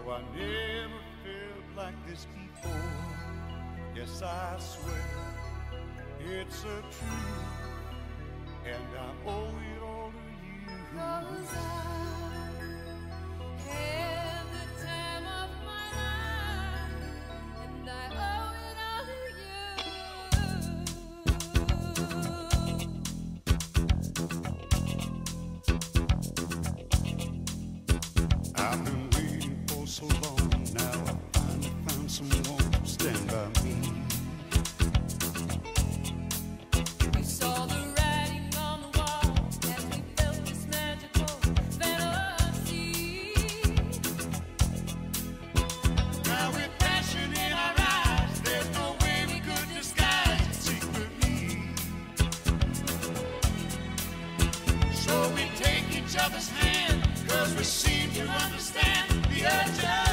I never felt like this before. Yes, I swear it's a truth, and I owe it all to you. 'Cause I had the time of my life, and I owe it all to you. I've been waiting for so long, now I finally found someone to stand by me. We saw the writing on the wall as we felt this magical fantasy. Now with passion in our eyes, there's no way we could disguise it secretly. So we take each other's hand, 'cause we seem to understand the urge.